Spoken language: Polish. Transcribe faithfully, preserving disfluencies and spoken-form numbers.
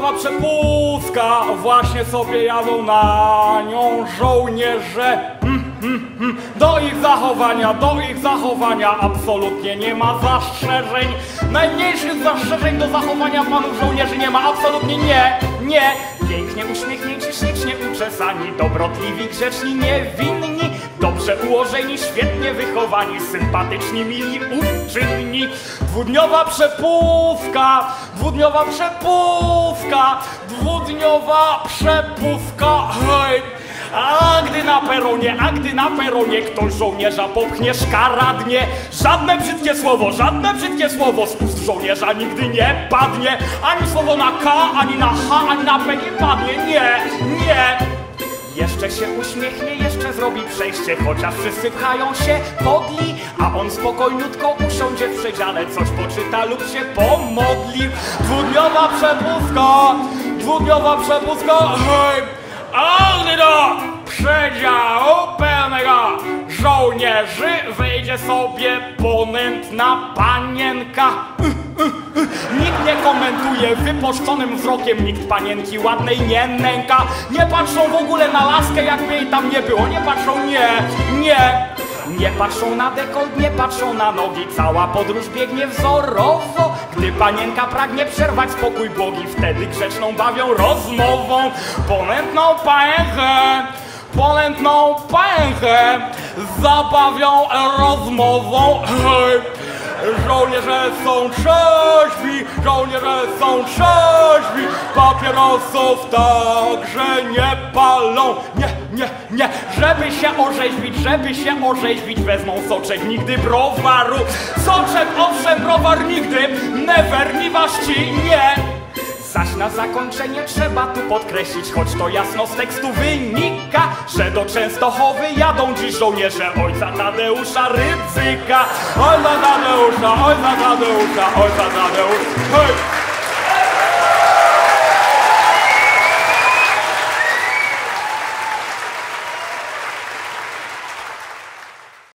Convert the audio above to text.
Dwudniowa przepustka, właśnie sobie jadą na nią żołnierze. Mm, mm, mm. Do ich zachowania, do ich zachowania absolutnie nie ma zastrzeżeń. Najmniejszych zastrzeżeń do zachowania panów żołnierzy nie ma, absolutnie nie, nie. Pięknie uśmiechnięci, ślicznie uczesani, dobrotliwi, grzeczni, niewinni, dobrze ułożeni, świetnie wychowani, sympatyczni, mili, uczynni. Dwudniowa przepustka, dwudniowa przepustka, dwudniowa przepustka, hej. A gdy na peronie, a gdy na peronie ktoś żołnierza popchnie szkaradnie, żadne brzydkie słowo, żadne brzydkie słowo z ust żołnierza nigdy nie padnie. Ani słowo na K, ani na H, ani na P nie padnie, nie, nie. Jeszcze się uśmiechnie, jeszcze zrobi przejście, chociaż wszyscy pchają się podli, a on spokojniutko usiądzie w przedziale, coś poczyta lub się pomodli. Dwudniowa przepustka, dwudniowa przepustka, hej. A gdy do przedziału pełnego żołnierzy wejdzie sobie ponętna panienka. Nikt nie komentuje wypuszczonym wzrokiem, nikt panienki ładnej nie nęka. Nie patrzą w ogóle na laskę, jakby jej tam nie było. Nie patrzą, nie, nie. Nie patrzą na dekolt, nie patrzą na nogi. Cała podróż biegnie wzorowo. Gdy panienka pragnie przerwać spokój błogi, wtedy grzeczną bawią rozmową. Ponętną panienkę, ponętną panienkę zabawią rozmową. Hej. Żołnierze są trzeźwi, żołnierze są trzeźwi, papierosów także nie palą. Nie, nie, nie, żeby się orzeźwić, żeby się orzeźwić, wezmą soczek, nigdy browaru. Soczek, owszem, browar nigdy, never, ni waści, nie. Zaś na zakończenie trzeba tu podkreślić, choć to jasno z tekstu wynika, że do Częstochowy jadą dziś żołnierze ojca Tadeusza Rydzyka. Ojca Tadeusza, ojca Tadeusza, ojca Tadeusza, hej!